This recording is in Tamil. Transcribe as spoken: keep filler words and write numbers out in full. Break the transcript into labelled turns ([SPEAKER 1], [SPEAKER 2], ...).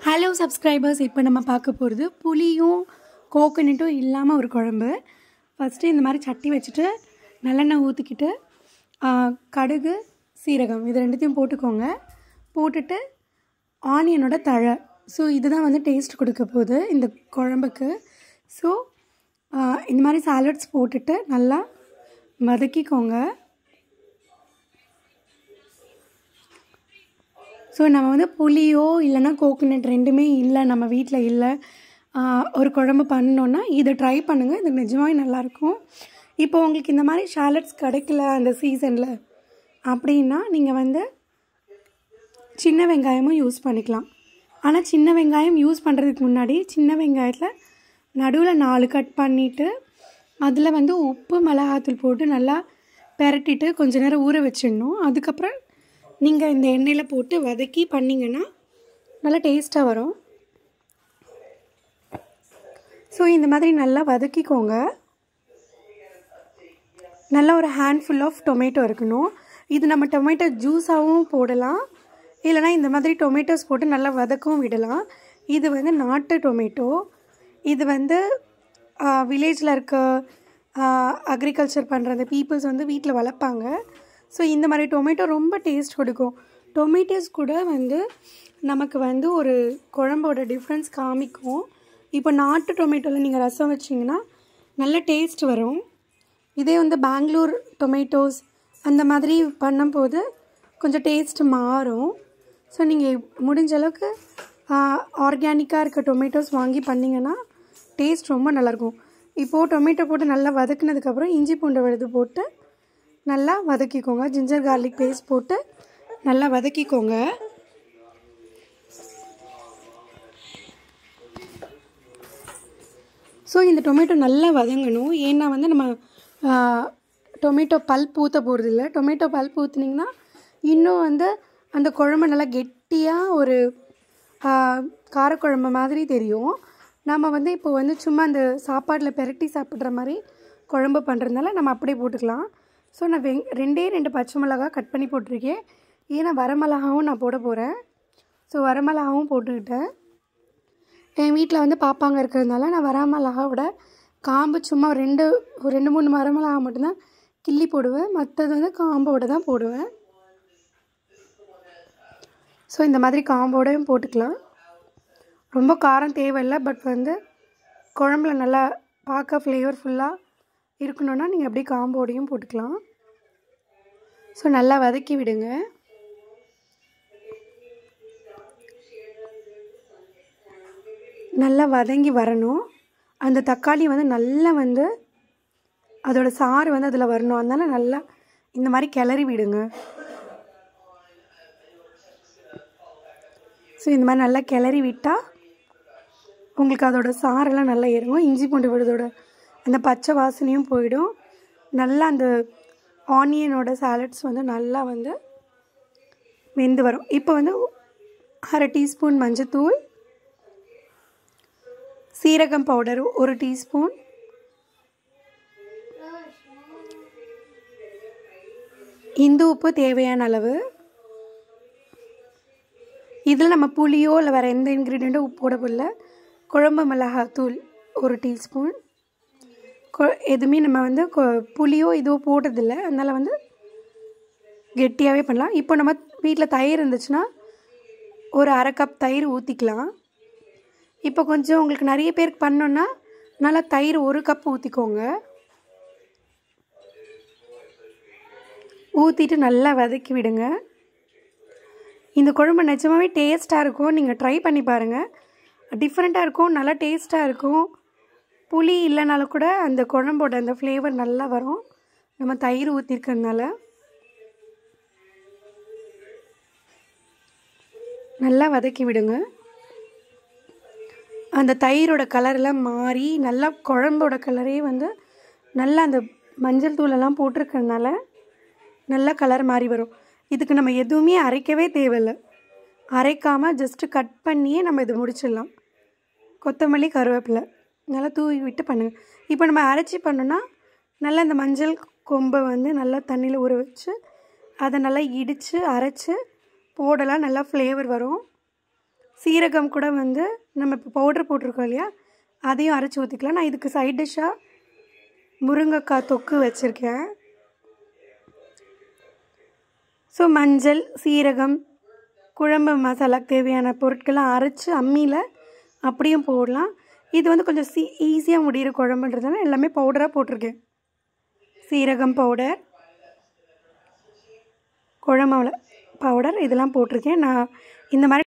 [SPEAKER 1] ஹலோ சப்ஸ்கிரைபர்ஸ், இப்போ நம்ம பார்க்க போகிறது புளியும் கோகோனட்டும் இல்லாமல் ஒரு குழம்பு. ஃபஸ்ட்டு இந்த மாதிரி சட்டி வச்சுட்டு நல்லெண்ணெய் ஊற்றிக்கிட்டு கடுகு சீரகம் இது ரெண்டுத்தையும் போட்டுக்கோங்க. போட்டுட்டு ஆனியனோட தழை, ஸோ இதுதான் வந்து டேஸ்ட் கொடுக்க போகுது இந்த குழம்புக்கு. ஸோ இந்த மாதிரி சாலட்ஸ் போட்டுட்டு நல்லா வதக்கிக்கோங்க. ஸோ நம்ம வந்து புளியோ இல்லைன்னா கோகோனட் ரெண்டுமே இல்லை, நம்ம வீட்டில் இல்லை, ஒரு குழம்பு பண்ணோன்னா இதை ட்ரை பண்ணுங்கள். இது நிஜமாகவே நல்லாயிருக்கும். இப்போ உங்களுக்கு இந்த மாதிரி சாலட்ஸ் கிடைக்கல அந்த சீசனில் அப்படின்னா நீங்கள் வந்து சின்ன வெங்காயமும் யூஸ் பண்ணிக்கலாம். ஆனால் சின்ன வெங்காயம் யூஸ் பண்ணுறதுக்கு முன்னாடி சின்ன வெங்காயத்தில் நடுவில் நாலு கட் பண்ணிவிட்டு அதில் வந்து உப்பு மிளகாத்தூள் போட்டு நல்லா பெரட்டிட்டு கொஞ்ச நேரம் ஊற வச்சிடணும். அதுக்கப்புறம் நீங்கள் இந்த எண்ணெயில் போட்டு வதக்கி பண்ணிங்கன்னா நல்லா டேஸ்ட்டாக வரும். ஸோ இந்த மாதிரி நல்லா வதக்கிக்கோங்க. நல்லா ஒரு ஹேண்ட்ஃபுல் ஆஃப் டொமேட்டோ இருக்கணும். இது நம்ம டொமேட்டோ ஜூஸாகவும் போடலாம், இல்லைனா இந்த மாதிரி டொமேட்டோஸ் போட்டு நல்லா வதக்கவும் விடலாம். இது வந்து நாட்டு டொமேட்டோ. இது வந்து வில்லேஜில் இருக்க அக்ரிகல்ச்சர் பண்ணுற அந்த பீப்புள்ஸ் வந்து வீட்டில் வளர்ப்பாங்க. ஸோ இந்த மாதிரி டொமேட்டோ ரொம்ப டேஸ்ட் கொடுக்கும். டொமேட்டோஸ் கூட வந்து நமக்கு வந்து ஒரு குழம்போட டிஃப்ரென்ஸ் காமிக்கும். இப்போ நாட்டு டொமேட்டோவில் நீங்கள் ரசம் வச்சிங்கன்னா நல்ல டேஸ்ட் வரும். இதே வந்து பெங்களூர் டொமேட்டோஸ் அந்த மாதிரி பண்ணும்போது கொஞ்சம் டேஸ்ட் மாறும். ஸோ நீங்கள் முடிஞ்ச அளவுக்கு ஆர்கானிக்காக இருக்க டொமேட்டோஸ் வாங்கி பண்ணிங்கன்னா டேஸ்ட் ரொம்ப நல்லாயிருக்கும். இப்போது டொமேட்டோ போட்டு நல்லா வதக்குனதுக்கப்புறம் இஞ்சி பூண்டு விழுது போட்டு நல்லா வதக்கிக்கோங்க. ஜிஞ்சர் கார்லிக் பேஸ்ட் போட்டு நல்லா வதக்கிக்கோங்க. ஸோ இந்த டொமேட்டோ நல்லா வதங்கணும். ஏன்னா வந்து நம்ம டொமேட்டோ பல்ப் ஊற்ற போகிறது இல்லை. டொமேட்டோ பல்ப் ஊற்றுனிங்கன்னா இன்னும் வந்து அந்த குழம்பு நல்லா கெட்டியாக ஒரு காரக்குழம்பு மாதிரி தெரியும். நம்ம வந்து இப்போ வந்து சும்மா அந்த சாப்பாட்டில் பெரட்டி சாப்பிட்ற மாதிரி குழம்பு பண்ணுறதுனால நம்ம அப்படியே போட்டுக்கலாம். ஸோ நான் வெங் ரெண்டே ரெண்டு பச்சை மிளகா கட் பண்ணி போட்டிருக்கேன். ஏன்னா வரமிளகாவும் நான் போட போகிறேன். ஸோ வரமிளகாவும் போட்டுக்கிட்டேன். என் வீட்டில் வந்து பாப்பாங்க இருக்கிறதுனால நான் வரமிளகாவோட காம்பு சும்மா ரெண்டு ஒரு ரெண்டு மூணு வரமிளகா மட்டும்தான் கிள்ளி போடுவேன். மற்றது வந்து காம்போடு தான் போடுவேன். ஸோ இந்த மாதிரி காம்போடையும் போட்டுக்கலாம். ரொம்ப காரம் தேவையில்லை, பட் வந்து குழம்புல நல்லா பார்க்க ஃப்ளேவர்ஃபுல்லாக இருக்கணுன்னா நீங்கள் அப்படியே காம்போடையும் போட்டுக்கலாம். ஸோ நல்லா வதக்கி விடுங்க. நல்லா வதங்கி வரணும். அந்த தக்காளி வந்து நல்லா வந்து அதோட சாறு வந்து அதில் வரணும். அதனால் நல்லா இந்த மாதிரி கிளறி விடுங்க. ஸோ இந்த மாதிரி நல்லா கிளறி விட்டால் உங்களுக்கு அதோட சாரெல்லாம் நல்லா இறங்கும். இஞ்சி பூண்டு விழுதோட அந்த பச்சை வாசனையும் போயிடும். நல்லா அந்த ஆனியனோட சாலட்ஸ் வந்து நல்லா வந்து வெந்து வரும். இப்போ வந்து அரை டீஸ்பூன் மஞ்சத்தூள், சீரகம் பவுடர் ஒரு டீஸ்பூன், இந்து உப்பு தேவையான அளவு. இதில் நம்ம புளியோ இல்லை வேறு எந்த இன்க்ரீடியண்ட்டோ உப்பு போட போடல. குழம்பு மிளகாத்தூள் ஒரு டீஸ்பூன். எதுவுமே நம்ம வந்து புளியோ இதோ போட்டதில்லை, அதனால் வந்து கெட்டியாகவே பண்ணலாம். இப்போ நம்ம வீட்டில் தயிர் இருந்துச்சுன்னா ஒரு அரை கப் தயிர் ஊற்றிக்கலாம். இப்போ கொஞ்சம் உங்களுக்கு நிறைய பேருக்கு பண்ணோன்னா நல்லா தயிர் ஒரு கப் ஊற்றிக்கோங்க. ஊற்றிட்டு நல்லா வதக்கி விடுங்க. இந்த குழம்பு நிஜமாகவே டேஸ்ட்டாக இருக்கும். நீங்கள் ட்ரை பண்ணி பாருங்கள். டிஃப்ரெண்ட்டாக இருக்கும், நல்லா டேஸ்ட்டாக இருக்கும். புளி இல்லைனாலும் கூட அந்த குழம்போட அந்த ஃப்ளேவர் நல்லா வரும் நம்ம தயிர் ஊற்றிருக்கிறதுனால. நல்லா வதக்கி விடுங்க. அந்த தயிரோட கலரெல்லாம் மாறி நல்லா குழம்போட கலரே வந்து நல்லா அந்த மஞ்சள் தூளெல்லாம் போட்டிருக்கிறதுனால நல்லா கலர் மாறி வரும். இதுக்கு நம்ம எதுவுமே அரைக்கவே தேவையில்லை. அரைக்காமல் ஜஸ்ட்டு கட் பண்ணியே நம்ம இதை முடிச்சிடலாம். கொத்தமல்லி கருவேப்பிலை நல்லா தூவி விட்டு பண்ணுங்கள். இப்போ நம்ம அரைச்சி பண்ணோன்னா நல்லா இந்த மஞ்சள் கொம்பை வந்து நல்லா தண்ணியில் ஊற வச்சு அதை நல்லா இடித்து அரைச்சி போடலாம். நல்லா ஃப்ளேவர் வரும். சீரகம் கூட வந்து நம்ம இப்போ பவுடர் போட்டிருக்கோம் இல்லையா, அதையும் அரைச்சி ஊற்றிக்கலாம். நான் இதுக்கு சைட் டிஷ்ஷாக முருங்கைக்காய் தொக்கு வச்சுருக்கேன். ஸோ மஞ்சள், சீரகம், குழம்பு மசாலாக்கு தேவையான பொருட்கள்லாம் அரைச்சி அம்மியில் அப்படியும் போடலாம். இது வந்து கொஞ்சம் சீ ஈஸியாக முடிகிற குழம்புன்றதுனால எல்லாமே பவுடராக போட்டிருக்கேன். சீரகம் பவுடர், குழம்பு பவுடர் இதெல்லாம் போட்டிருக்கேன். நான் இந்த மாதிரி